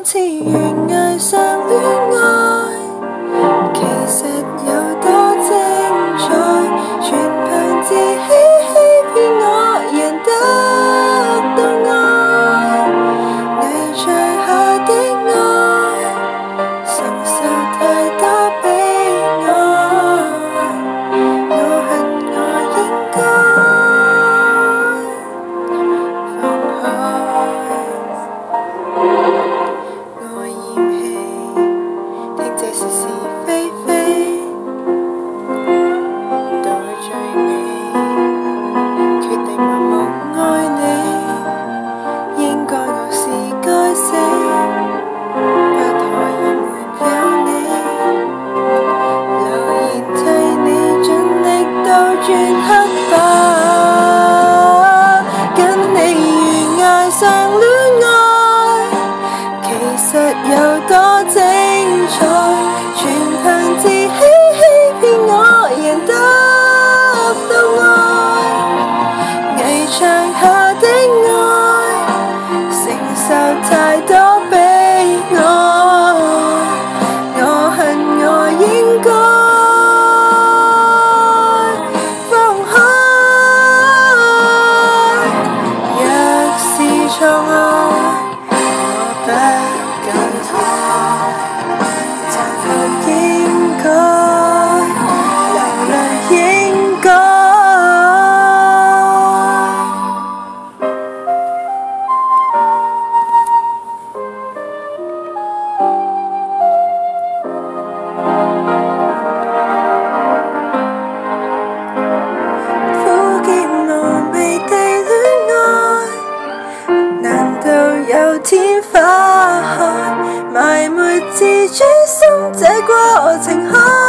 似懸崖上戀愛，其實有多精彩，全憑自欺欺騙我，贏得到愛。危牆下的愛，承受太多悲哀，我恨我應該放開。我厭棄聽這是是非非，到最尾決定盲目愛你，應該我是該死，不可以沒有你，留言替你盡力倒轉黑白，跟你懸崖上戀愛，其實有多精彩，全憑自欺欺騙我，贏得到愛。危牆下的愛，承受太多悲哀，我恨我應該放開。若是錯愛，我不敢殘酷應該，流淚應該。苦澀無味地戀愛，難道有天花開，埋沒自尊心這過程開。